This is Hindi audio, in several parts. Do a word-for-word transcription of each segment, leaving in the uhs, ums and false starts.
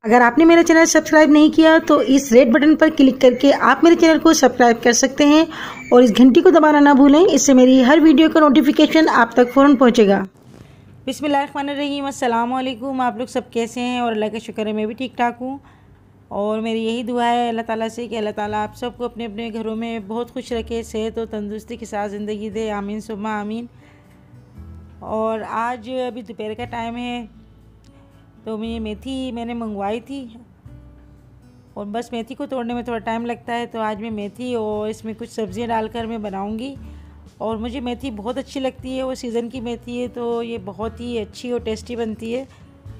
अगर आपने मेरा चैनल सब्सक्राइब नहीं किया तो इस रेड बटन पर क्लिक करके आप मेरे चैनल को सब्सक्राइब कर सकते हैं और इस घंटी को दबाना ना भूलें। इससे मेरी हर वीडियो का नोटिफिकेशन आप तक फ़ौरन पहुंचेगा। बिस्मिल्लाहिर्रहमानिर्रहीम, अस्सलाम वालेकुम। आप लोग सब कैसे हैं? और अल्लाह का शुक्र है मैं भी ठीक ठाक हूँ। और मेरी यही दुआ है अल्लाह ताला से कि अल्लाह ताला आप सबको अपने अपने घरों में बहुत खुश रखे, सेहत और तंदुरुस्ती के साथ ज़िंदगी दे। आमीन सुम्मा आमीन। और आज अभी दोपहर का टाइम है, तो मैं मेथी मैंने मंगवाई थी और बस मेथी को तोड़ने में थोड़ा टाइम लगता है। तो आज मैं मेथी और इसमें कुछ सब्ज़ियाँ डालकर मैं बनाऊंगी। और मुझे मेथी बहुत अच्छी लगती है, वो सीज़न की मेथी है तो ये बहुत ही अच्छी और टेस्टी बनती है।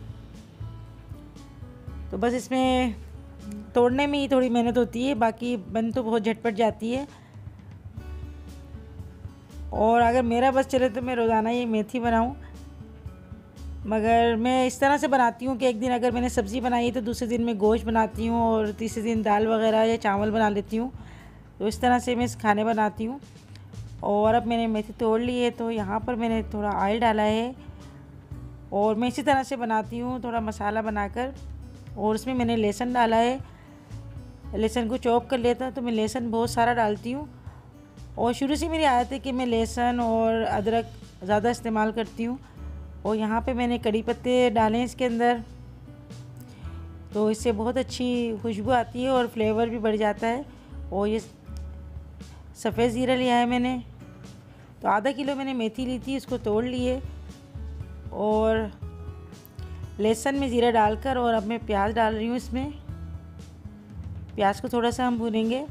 तो बस इसमें तोड़ने में ही थोड़ी मेहनत होती है, बाकी बन तो बहुत झटपट जाती है। और अगर मेरा बस चले तो मैं रोज़ाना ये मेथी बनाऊं, मगर मैं इस तरह से बनाती हूँ कि एक दिन अगर मैंने सब्ज़ी बनाई तो दूसरे दिन मैं गोश्त बनाती हूँ और तीसरे दिन दाल वगैरह या चावल बना लेती हूँ। तो इस तरह से मैं खाने बनाती हूँ। और अब मैंने मेथी तोड़ ली है, तो यहाँ पर मैंने थोड़ा ऑयल डाला है और मैं इसी तरह से बनाती हूँ, थोड़ा मसाला बनाकर। और उसमें मैंने लहसुन डाला है, लहसुन को चॉप कर लेता तो मैं लहसुन बहुत सारा डालती हूँ। और शुरू से मेरी आदत है कि मैं लहसुन और अदरक ज़्यादा इस्तेमाल करती हूँ। और यहाँ पे मैंने कड़ी पत्ते डाले इसके अंदर, तो इससे बहुत अच्छी खुशबू आती है और फ्लेवर भी बढ़ जाता है। और ये सफ़ेद ज़ीरा लिया है मैंने, तो आधा किलो मैंने मेथी ली थी, इसको तोड़ लिए। और लहसुन में ज़ीरा डालकर और अब मैं प्याज डाल रही हूँ इसमें। प्याज को थोड़ा सा हम भूनेंगे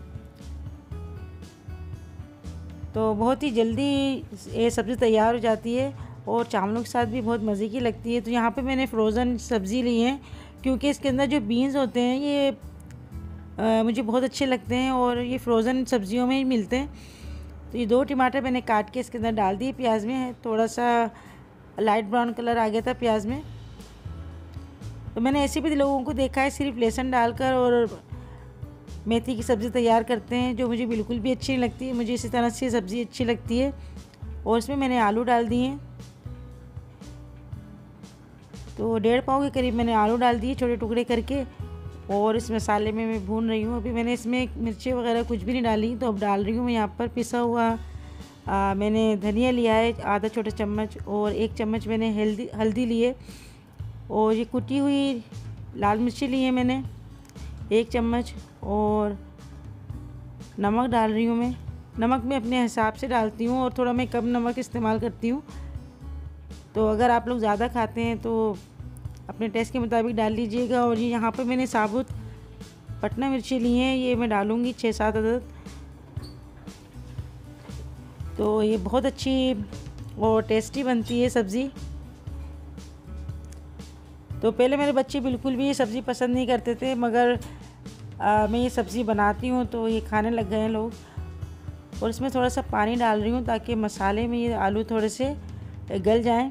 तो बहुत ही जल्दी ये सब्ज़ी तैयार हो जाती है और चावलों के साथ भी बहुत मज़े की लगती है। तो यहाँ पे मैंने फ्रोज़न सब्ज़ी ली है, क्योंकि इसके अंदर जो बीन्स होते हैं ये आ, मुझे बहुत अच्छे लगते हैं और ये फ्रोज़न सब्ज़ियों में ही मिलते हैं। तो ये दो टमाटर मैंने काट के इसके अंदर डाल दिए। प्याज में थोड़ा सा लाइट ब्राउन कलर आ गया था प्याज में। तो मैंने ऐसे भी लोगों को देखा है सिर्फ लहसुन डालकर और मेथी की सब्ज़ी तैयार करते हैं, जो मुझे बिल्कुल भी अच्छी नहीं लगती। मुझे इसी तरह से सब्ज़ी अच्छी लगती है। और इसमें मैंने आलू डाल दिए, तो डेढ़ पाव के करीब मैंने आलू डाल दिए छोटे टुकड़े करके। और इस मसाले में मैं भून रही हूँ। अभी मैंने इसमें मिर्ची वगैरह कुछ भी नहीं डाली, तो अब डाल रही हूँ मैं यहाँ पर पिसा हुआ आ, मैंने धनिया लिया है आधा छोटा चम्मच, और एक चम्मच मैंने हल्दी हल्दी लिए। और ये कुटी हुई लाल मिर्ची ली है मैंने एक चम्मच। और नमक डाल रही हूँ मैं। नमक मैं अपने हिसाब से डालती हूँ और थोड़ा मैं कम नमक इस्तेमाल करती हूँ। तो अगर आप लोग ज़्यादा खाते हैं तो अपने टेस्ट के मुताबिक डाल लीजिएगा। और ये यहाँ पर मैंने साबुत पटना मिर्ची ली हैं, ये मैं डालूँगी छः सात अदद। तो ये बहुत अच्छी और टेस्टी बनती है सब्ज़ी। तो पहले मेरे बच्चे बिल्कुल भी ये सब्ज़ी पसंद नहीं करते थे, मगर आ, मैं ये सब्ज़ी बनाती हूँ तो ये खाने लग गए हैं लोग। और इसमें थोड़ा सा पानी डाल रही हूँ ताकि मसाले में ये आलू थोड़े से गल जाएं।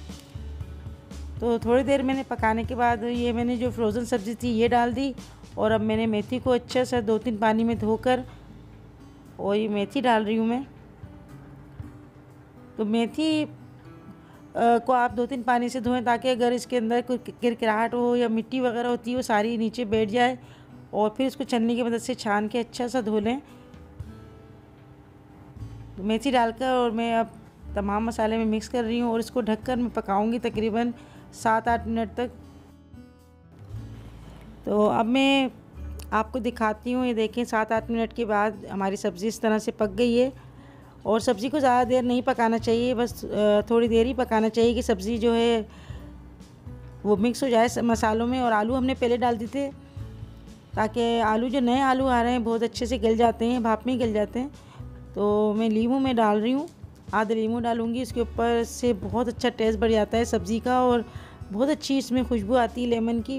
तो थोड़ी देर मैंने पकाने के बाद ये मैंने जो फ्रोज़न सब्ज़ी थी ये डाल दी। और अब मैंने मेथी को अच्छे से दो तीन पानी में धोकर और ये मेथी डाल रही हूँ मैं। तो मेथी को आप दो तीन पानी से धोएं ताकि अगर इसके अंदर कोई किरकिराहट हो या मिट्टी वगैरह होती है वो सारी नीचे बैठ जाए। और फिर इसको छन्नी की मदद से छान के अच्छा सा धो लें। तो मेथी डालकर और मैं अब तमाम मसाले में मिक्स कर रही हूँ और इसको ढककर मैं पकाऊंगी तकरीबन सात आठ मिनट तक। तो अब मैं आपको दिखाती हूँ, ये देखें सात आठ मिनट के बाद हमारी सब्ज़ी इस तरह से पक गई है। और सब्ज़ी को ज़्यादा देर नहीं पकाना चाहिए, बस थोड़ी देर ही पकाना चाहिए कि सब्ज़ी जो है वो मिक्स हो जाए मसालों में। और आलू हमने पहले डाल दिए थे ताकि आलू जो नए आलू आ रहे हैं बहुत अच्छे से गल जाते हैं, भाप में गल जाते हैं। तो मैं लीमू में डाल रही हूँ, आधा लीमू डालूँगी, इसके ऊपर से बहुत अच्छा टेस्ट बढ़ जाता है सब्ज़ी का और बहुत अच्छी इसमें खुशबू आती है लेमन की।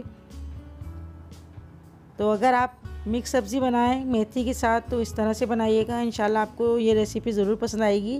तो अगर आप मिक्स सब्ज़ी बनाएं मेथी के साथ तो इस तरह से बनाइएगा, इंशाल्लाह आपको ये रेसिपी ज़रूर पसंद आएगी।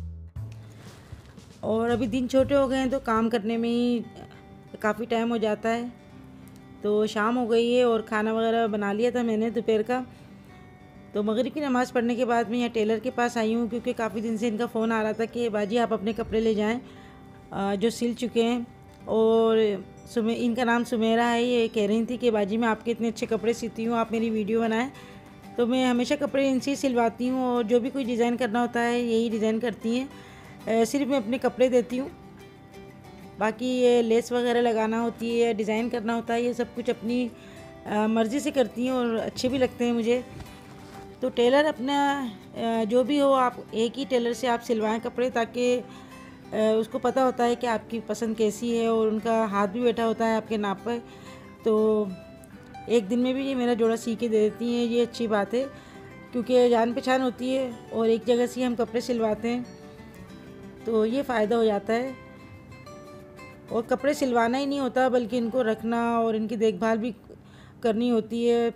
और अभी दिन छोटे हो गए हैं तो काम करने में ही काफ़ी टाइम हो जाता है। तो शाम हो गई है और खाना वगैरह बना लिया था मैंने दोपहर का। तो मगरिब की नमाज़ पढ़ने के बाद मैं यहाँ टेलर के पास आई हूँ, क्योंकि काफ़ी दिन से इनका फ़ोन आ रहा था कि बाजी आप अपने कपड़े ले जाएं जो सिल चुके हैं। और सुमे इनका नाम सुमेरा है। ये कह रही थी कि बाजी मैं आपके इतने अच्छे कपड़े सीती हूँ, आप मेरी वीडियो बनाएं। तो मैं हमेशा कपड़े इनसे ही सिलवाती हूँ और जो भी कोई डिज़ाइन करना होता है यही डिज़ाइन करती हैं। सिर्फ मैं अपने कपड़े देती हूँ, बाकी ये लेस वगैरह लगाना होती है, डिज़ाइन करना होता है, ये सब कुछ अपनी मर्ज़ी से करती हैं और अच्छे भी लगते हैं मुझे। तो टेलर अपना जो भी हो, आप एक ही टेलर से आप सिलवाएं कपड़े, ताकि उसको पता होता है कि आपकी पसंद कैसी है और उनका हाथ भी बैठा होता है आपके नाप पर। तो एक दिन में भी ये मेरा जोड़ा सी के दे देती हैं, ये अच्छी बात है क्योंकि जान पहचान होती है और एक जगह से हम कपड़े सिलवाते हैं तो ये फ़ायदा हो जाता है। और कपड़े सिलवाना ही नहीं होता बल्कि इनको रखना और इनकी देखभाल भी करनी होती है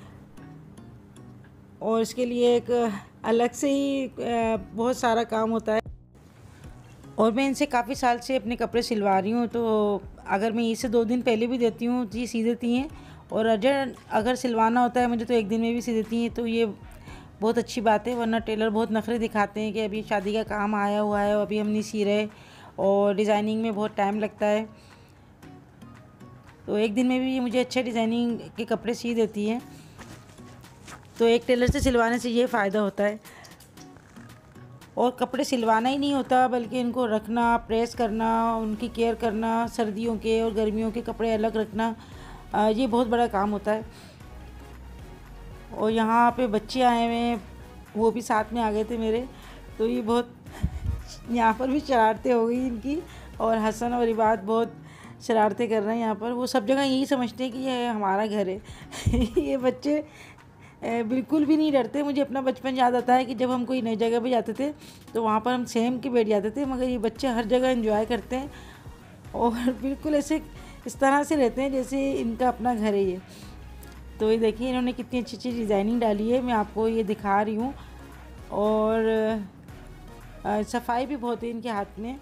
और इसके लिए एक अलग से ही बहुत सारा काम होता है। और मैं इनसे काफ़ी साल से अपने कपड़े सिलवा रही हूँ, तो अगर मैं इससे दो दिन पहले भी देती हूँ तो ये सी देती हैं, और अगर अगर सिलवाना होता है मुझे तो एक दिन में भी सी देती हैं। तो ये बहुत अच्छी बात है, वरना टेलर बहुत नखरे दिखाते हैं कि अभी शादी का काम आया हुआ है, अभी हम नहीं सी रहे और डिज़ाइनिंग में बहुत टाइम लगता है। तो एक दिन में भी ये मुझे अच्छे डिज़ाइनिंग के कपड़े सी देती हैं। तो एक टेलर से सिलवाने से ये फ़ायदा होता है। और कपड़े सिलवाना ही नहीं होता बल्कि इनको रखना, प्रेस करना, उनकी केयर करना, सर्दियों के और गर्मियों के कपड़े अलग रखना, ये बहुत बड़ा काम होता है। और यहाँ पे बच्चे आए हुए हैं, वो भी साथ में आ गए थे मेरे, तो ये बहुत यहाँ पर भी शरारतें हो गई इनकी। और हसन और इबाद बहुत शरारतें कर रहे हैं यहाँ पर। वो सब जगह यही समझते हैं कि ये हमारा घर है। ये बच्चे बिल्कुल भी नहीं डरते। मुझे अपना बचपन याद आता है कि जब हम कोई नई जगह पे जाते थे तो वहाँ पर हम सेम के बैठ जाते थे, मगर ये बच्चे हर जगह एंजॉय करते हैं और बिल्कुल ऐसे इस तरह से रहते हैं जैसे इनका अपना घर है ये। तो ये देखिए इन्होंने कितनी अच्छी अच्छी डिज़ाइनिंग डाली है, मैं आपको ये दिखा रही हूँ। और सफाई भी बहुत है इनके हाथ में।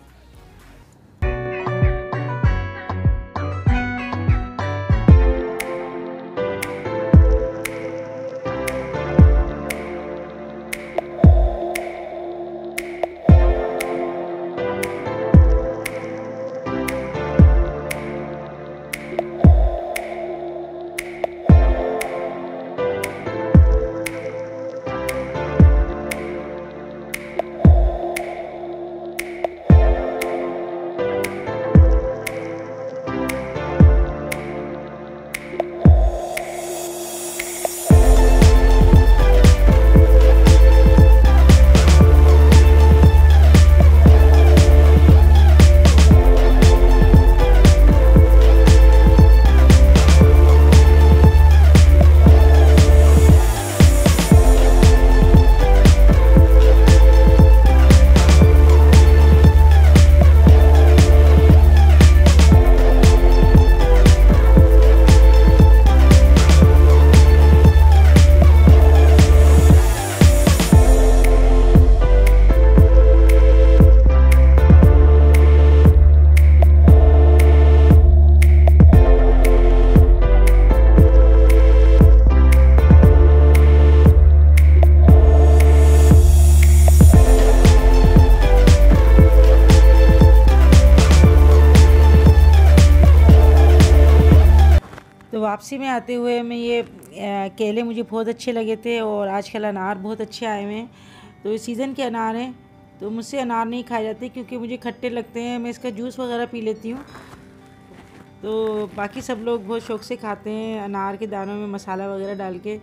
वापसी में आते हुए मैं ये केले मुझे बहुत अच्छे लगे थे और आजकल अनार बहुत अच्छे आए हुए हैं। तो ये सीज़न के अनार हैं, तो मुझसे अनार नहीं खाए जाते क्योंकि मुझे खट्टे लगते हैं। मैं इसका जूस वगैरह पी लेती हूँ, तो बाकी सब लोग बहुत शौक़ से खाते हैं अनार के दानों में मसाला वगैरह डाल के।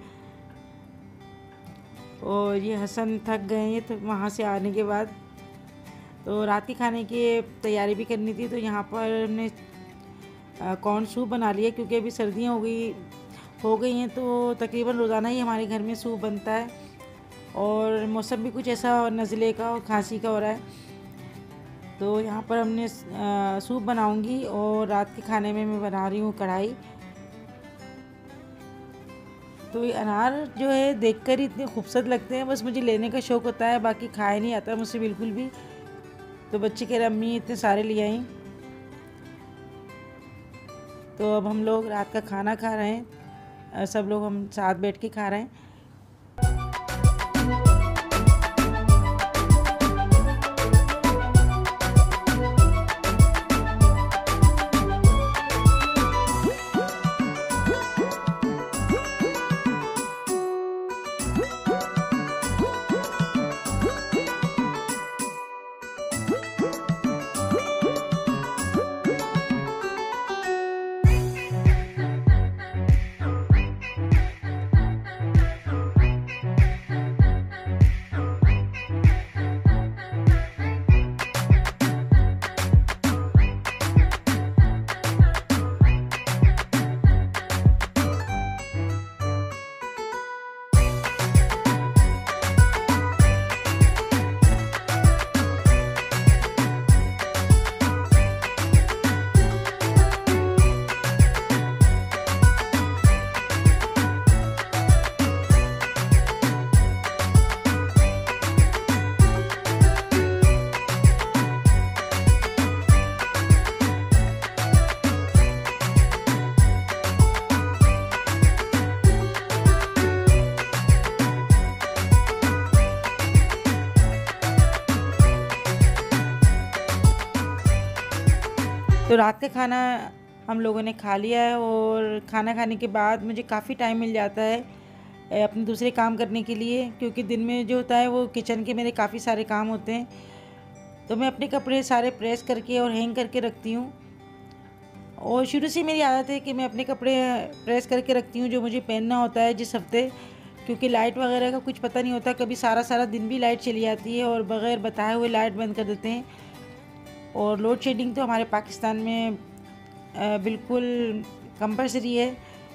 और ये हसन थक गए हैं तो वहाँ से आने के बाद तो रात के खाने की तैयारी भी करनी थी। तो यहाँ पर हमने कॉर्न सूप बना लिया क्योंकि अभी सर्दियाँ हो गई हो गई हैं, तो तकरीबन रोज़ाना ही हमारे घर में सूप बनता है। और मौसम भी कुछ ऐसा नज़ले का और खांसी का हो रहा है, तो यहाँ पर हमने सूप बनाऊंगी। और रात के खाने में मैं बना रही हूँ कढ़ाई। तो ये अनार जो है देखकर ही इतने खूबसूरत लगते हैं, बस मुझे लेने का शौक़ होता है, बाकी खाए नहीं आता मुझसे बिल्कुल भी। तो बच्चे कह रहे अम्मी इतने सारे ले आई। तो अब हम लोग रात का खाना खा रहे हैं, सब लोग हम साथ बैठ के खा रहे हैं। तो रात का खाना हम लोगों ने खा लिया है और खाना खाने के बाद मुझे काफ़ी टाइम मिल जाता है अपने दूसरे काम करने के लिए, क्योंकि दिन में जो होता है वो किचन के मेरे काफ़ी सारे काम होते हैं। तो मैं अपने कपड़े सारे प्रेस करके और हैंग करके रखती हूँ। और शुरू से मेरी आदत है कि मैं अपने कपड़े प्रेस करके रखती हूँ जो मुझे पहनना होता है जिस हफ्ते, क्योंकि लाइट वगैरह का कुछ पता नहीं होता, कभी सारा सारा दिन भी लाइट चली जाती है और बग़ैर बताए हुए लाइट बंद कर देते हैं। और लोड शेडिंग तो हमारे पाकिस्तान में बिल्कुल कंपलसरी है।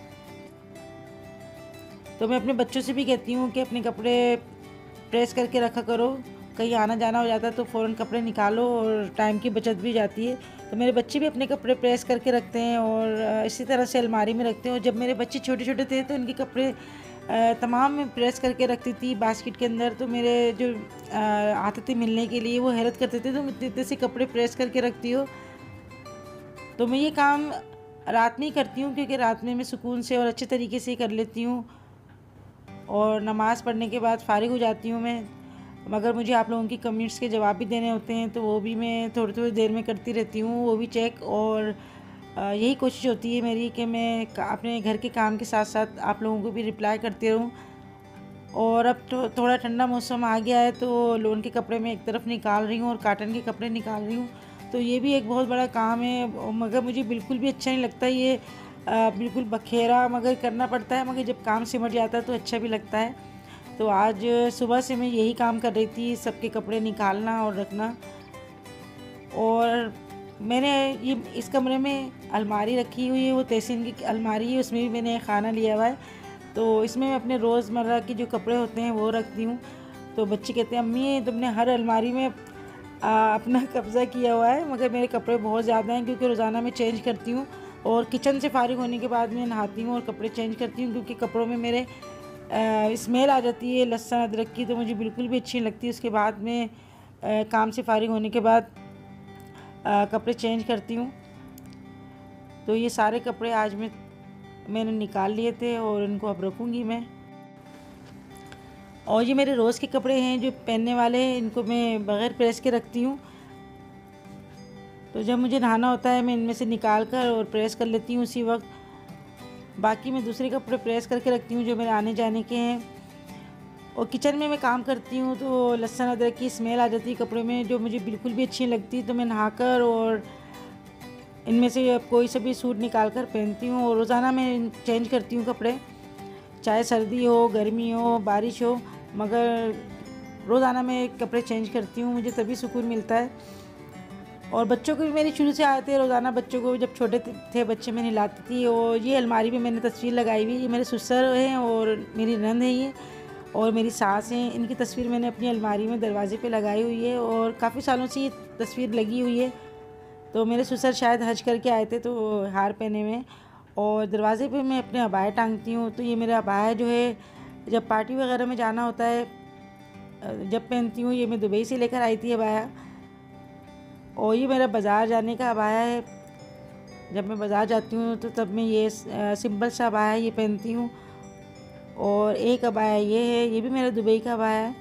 तो मैं अपने बच्चों से भी कहती हूँ कि अपने कपड़े प्रेस करके रखा करो, कहीं आना जाना हो जाता है तो फ़ौरन कपड़े निकालो और टाइम की बचत भी जाती है। तो मेरे बच्चे भी अपने कपड़े प्रेस करके रखते हैं और इसी तरह से अलमारी में रखते हैं। और जब मेरे बच्चे छोटे छोटे थे तो उनके कपड़े तमाम मैं प्रेस करके रखती थी बास्केट के अंदर। तो मेरे जो आते थे मिलने के लिए वो हैरत करते थे, तुम इतने इतने से कपड़े प्रेस करके रखती हो। तो मैं ये काम रात में ही करती हूँ, क्योंकि रात में मैं सुकून से और अच्छे तरीके से कर लेती हूँ और नमाज़ पढ़ने के बाद फ़ारिग हो जाती हूँ मैं। मगर मुझे आप लोगों की कमेंट्स के जवाब भी देने होते हैं तो वो भी मैं थोड़ी थोड़ी देर में करती रहती हूँ, वो भी चेक। और यही कोशिश होती है मेरी कि मैं अपने घर के काम के साथ साथ आप लोगों को भी रिप्लाई करती रहूँ। और अब तो थोड़ा ठंडा मौसम आ गया है तो लोन के कपड़े मैं एक तरफ निकाल रही हूँ और काटन के कपड़े निकाल रही हूँ। तो ये भी एक बहुत बड़ा काम है, मगर मुझे बिल्कुल भी अच्छा नहीं लगता ये, बिल्कुल बखेरा मगर करना पड़ता है, मगर जब काम सिमट जाता है तो अच्छा भी लगता है। तो आज सुबह से मैं यही काम कर रही थी, सबके कपड़े निकालना और रखना। और मैंने ये इस कमरे में अलमारी रखी हुई है, वो तहसीन की अलमारी है, उसमें भी मैंने खाना लिया हुआ है। तो इसमें मैं अपने रोज़मर्रा के जो कपड़े होते हैं वो रखती हूँ। तो बच्चे कहते हैं अम्मी तुमने हर अलमारी में आ, अपना कब्ज़ा किया हुआ है, मगर मेरे कपड़े बहुत ज़्यादा हैं क्योंकि रोज़ाना मैं चेंज करती हूँ और किचन से फारिग होने के बाद मैं नहाती हूँ और कपड़े चेंज करती हूँ, क्योंकि कपड़ों में मेरे स्मेल आ जाती है लहसुन अदरक की, तो मुझे बिल्कुल भी अच्छी नहीं लगती। उसके बाद में आ, काम से फारिग होने के बाद आ, कपड़े चेंज करती हूँ। तो ये सारे कपड़े आज मैं मैंने निकाल लिए थे और इनको अब रखूँगी मैं। और ये मेरे रोज़ के कपड़े हैं जो पहनने वाले हैं, इनको मैं बग़ैर प्रेस के रखती हूँ। तो जब मुझे नहाना होता है मैं इनमें से निकाल कर और प्रेस कर लेती हूँ उसी वक्त। बाकी मैं दूसरे कपड़े प्रेस करके रखती हूँ जो मेरे आने जाने के हैं। और किचन में मैं काम करती हूँ तो लहसुन अदरक की स्मेल आ जाती है कपड़े में, जो मुझे बिल्कुल भी अच्छी नहीं लगती। तो मैं नहाकर और इनमें से कोई सा भी सूट निकाल कर पहनती हूँ और रोज़ाना मैं चेंज करती हूँ कपड़े, चाहे सर्दी हो गर्मी हो बारिश हो, मगर रोज़ाना मैं कपड़े चेंज करती हूँ, मुझे तभी सुकून मिलता है। और बच्चों को भी मेरी शुरू से आते हैं, रोज़ाना बच्चों को जब छोटे थे बच्चे मैं नहलाती थी। और ये अलमारी में मैंने तस्वीर लगाई हुई, ये मेरे ससुर हैं और मेरी नंद है ये और मेरी सास हैं, इनकी तस्वीर मैंने अपनी अलमारी में दरवाजे पे लगाई हुई है और काफ़ी सालों से ये तस्वीर लगी हुई है। तो मेरे ससुर शायद हज करके आए थे तो हार पहने में, और दरवाज़े पे मैं अपने अबाया टांगती हूँ। तो ये मेरा अबाया जो है जब पार्टी वगैरह में जाना होता है जब पहनती हूँ, ये मैं दुबई से लेकर आई थी अबाया। और ये मेरा बाज़ार जाने का अबाया है, जब मैं बाज़ार जाती हूँ तो तब मैं ये सिंपल सा अबाया ये पहनती हूँ। और एक अबाया ये है, ये भी मेरा दुबई का अबाया है।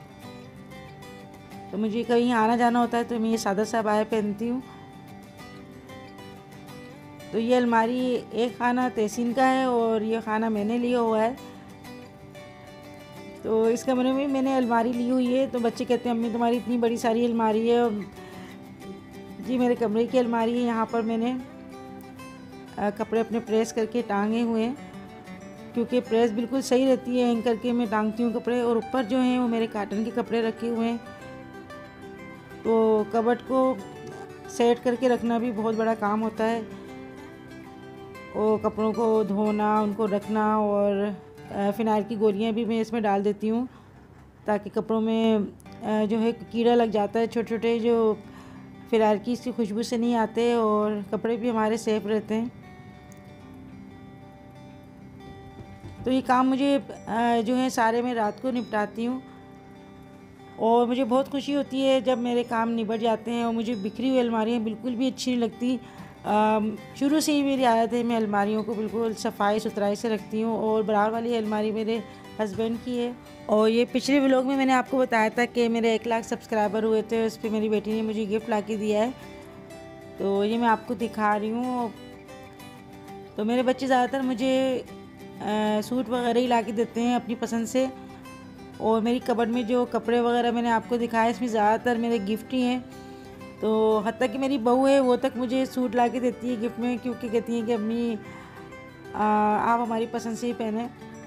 तो मुझे कहीं आना जाना होता है तो मैं ये सादा सा अबाया पहनती हूँ। तो ये अलमारी एक खाना तहसीन का है और ये खाना मैंने लिया हुआ है। तो इस कमरे में मैंने अलमारी ली हुई है। तो बच्चे कहते हैं अम्मी तुम्हारी इतनी बड़ी सारी अलमारी है। जी मेरे कमरे की अलमारी है, यहाँ पर मैंने कपड़े अपने प्रेस करके टांगे हुए हैं, क्योंकि प्रेस बिल्कुल सही रहती है, हैंग करके मैं टांगती हूँ कपड़े। और ऊपर जो हैं वो मेरे काटन के कपड़े रखे हुए हैं। तो कबर्ड को सेट करके रखना भी बहुत बड़ा काम होता है, और कपड़ों को धोना, उनको रखना, और फ़िनाइल की गोलियां भी मैं इसमें डाल देती हूँ ताकि कपड़ों में जो है कीड़ा लग जाता है छोटे छोटे, जो फ़िनाइल की इसकी खुशबू से नहीं आते, और कपड़े भी हमारे सेफ रहते हैं। तो ये काम मुझे जो है सारे मैं रात को निपटाती हूँ और मुझे बहुत खुशी होती है जब मेरे काम निबट जाते हैं। और मुझे बिखरी हुई अलमारियाँ बिल्कुल भी अच्छी नहीं लगती। शुरू से ही मेरी आदत है मैं अलमारियों को बिल्कुल सफाई सुथराई से रखती हूँ। और बराबर वाली अलमारी मेरे हस्बैंड की है। और ये पिछले व्लॉग में मैंने आपको बताया था कि मेरे एक लाख सब्सक्राइबर हुए थे, उस पर मेरी बेटी ने मुझे गिफ्ट ला के दिया है। तो ये मैं आपको दिखा रही हूँ। तो मेरे बच्चे ज़्यादातर मुझे आ, सूट वगैरह ही ला के देते हैं अपनी पसंद से। और मेरी कबर्ड में जो कपड़े वगैरह मैंने आपको दिखाया, इसमें ज़्यादातर मेरे गिफ्ट ही हैं। तो हत्ता कि मेरी बहू है वो तक मुझे सूट ला के देती है गिफ्ट में, क्योंकि कहती हैं कि अम्मी आप हमारी पसंद से ही पहने।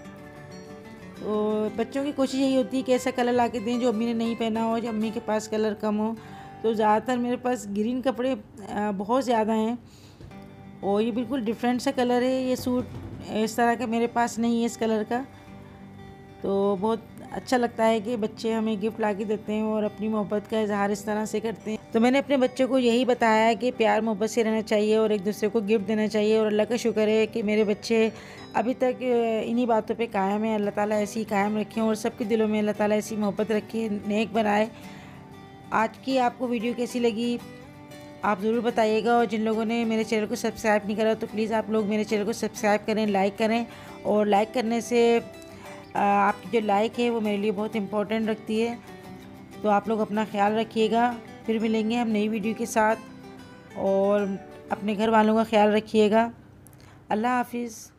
तो बच्चों की कोशिश यही होती है कि ऐसा कलर ला के दें जो अम्मी ने नहीं पहना हो, जो अम्मी के पास कलर कम हो। तो ज़्यादातर मेरे पास ग्रीन कपड़े बहुत ज़्यादा हैं और ये बिल्कुल डिफरेंट सा कलर है। ये सूट इस तरह का मेरे पास नहीं है इस कलर का। तो बहुत अच्छा लगता है कि बच्चे हमें गिफ्ट ला के देते हैं और अपनी मोहब्बत का इजहार इस तरह से करते हैं। तो मैंने अपने बच्चों को यही बताया है कि प्यार मोहब्बत से रहना चाहिए और एक दूसरे को गिफ्ट देना चाहिए। और अल्लाह का शुक्र है कि मेरे बच्चे अभी तक इन्हीं बातों पे कायम है। अल्लाह ताला ऐसी कायम रखें और सबके दिलों में अल्लाह ताला ऐसी मोहब्बत रखे, नेक बनाए। आज की आपको वीडियो कैसी लगी आप ज़रूर बताइएगा। और जिन लोगों ने मेरे चैनल को सब्सक्राइब नहीं करा तो प्लीज़ आप लोग मेरे चैनल को सब्सक्राइब करें, लाइक करें। और लाइक करने से आपकी जो लाइक है वो मेरे लिए बहुत इम्पोर्टेंट रखती है। तो आप लोग अपना ख्याल रखिएगा। फिर मिलेंगे हम नई वीडियो के साथ। और अपने घर वालों का ख्याल रखिएगा। अल्लाह हाफिज़।